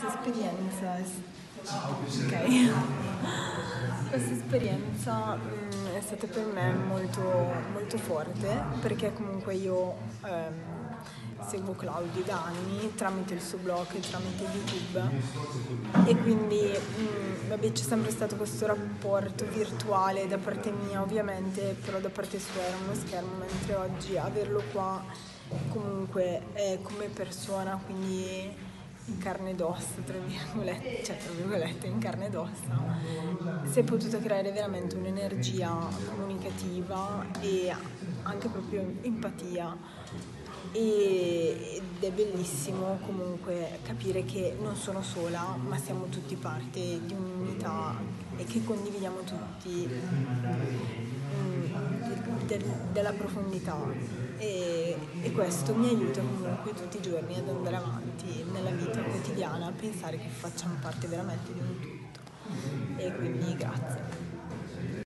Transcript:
questa esperienza questa esperienza è stata per me molto, molto forte, perché comunque io seguo Claudio da anni tramite il suo blog e tramite YouTube, e quindi vabbè, c'è sempre stato questo rapporto virtuale da parte mia ovviamente, però da parte sua era uno schermo, mentre oggi averlo qua comunque è come persona, quindi in carne ed ossa, tra virgolette, in carne ed ossa, si è potuta creare veramente un'energia comunicativa e anche proprio empatia, ed è bellissimo comunque capire che non sono sola, ma siamo tutti parte di un'unità e che condividiamo tutti della profondità, e questo mi aiuta comunque tutti i giorni ad andare avanti nella vita quotidiana, a pensare che facciamo parte veramente di un tutto, e quindi grazie.